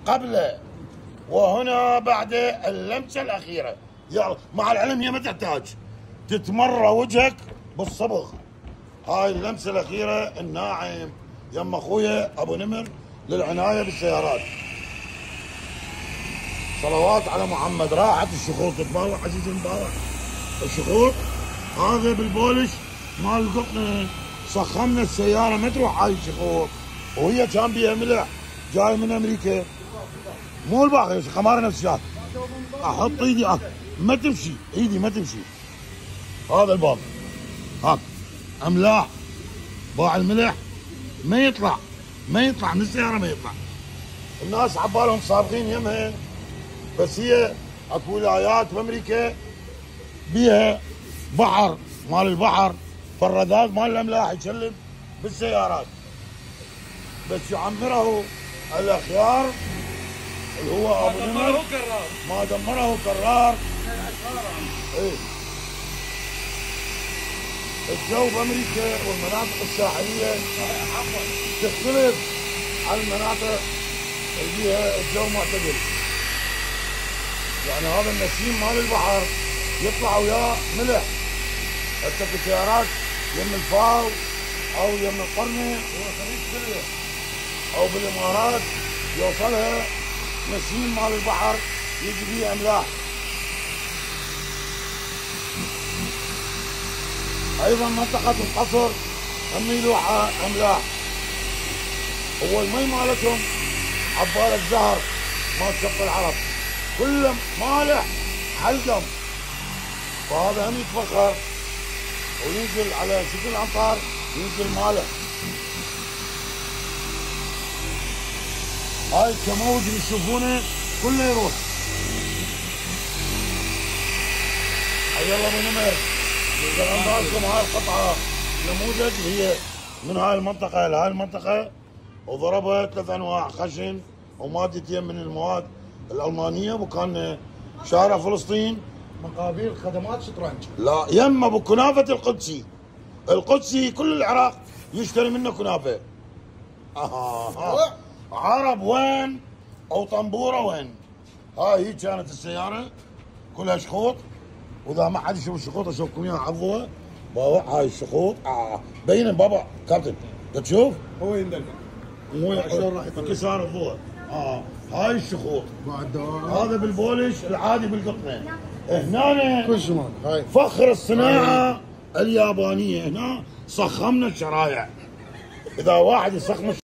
قبل وهنا بعد اللمسه الاخيره. يلا مع العلم هي ما تحتاج تتمرى وجهك بالصبغ. هاي اللمسه الاخيره الناعم يم اخويا ابو نمر للعنايه بالسيارات. صلوات على محمد. راحت الشخوط تبارك عزيزي المبارك. الشخوط هذا بالبولش مال القطن سخمنا السياره ما تروح هاي الشخوط، وهي كان بيها ملح جاي من امريكا مو الباقي خماره نفس الشات. احط ايدي ما تمشي ايدي ما تمشي. هذا الباب هاك املاح باع الملح ما يطلع من السياره ما يطلع. الناس عبالهم صابغين يمها، بس هي اكو ولايات بامريكا بيها بحر مال البحر فالرذاذ مال الاملاح يشلب بالسيارات، بس يعمره الاخيار اللي هو ابو نمر ما دمره كرار. ايه الجو بامريكا والمناطق الساحليه تختلف عن المناطق اللي فيها الجو معتدل. يعني هذا النسيم مال البحر يطلع وياه ملح. حتى في السيارات يم الفاو او يم القرنه او بالامارات يوصلها نسيم مال البحر يجي فيه املاح. ايضا منطقه القصر هم يلوحها املاح. هو المي مالتهم عبالة زهر مال شق العرب كله مالح حلقم، فهذا هم يتفخر وينزل على شكل امطار ينزل مالح. هاي الكموج اللي تشوفونه كله يروح. حي الله ابو نمر. لكم هاي القطعه نموذج هي من هاي المنطقه لهاي المنطقه، وضربها 3 انواع خشن ومادتين من المواد الالمانيه، وكان شارع فلسطين مقابل خدمات شطرنج. لا يم ابو كنافه القدسي كل العراق يشتري منه كنافه. عرب وين او طنبوره وين. هاي كانت السياره كلها شخوط، واذا ما حد يشوف الشخوط اشوفكم اياها عضوها. هاي الشخوط بين بابا كابتن تشوف هو يندلع شلون راح ينكسر الضوء. هاي الشخوط هذا بالبولش العادي بالقطنه. هنا كل زمان هاي فخر الصناعه اليابانيه. هنا صخمنا الشرايع. اذا واحد يصخم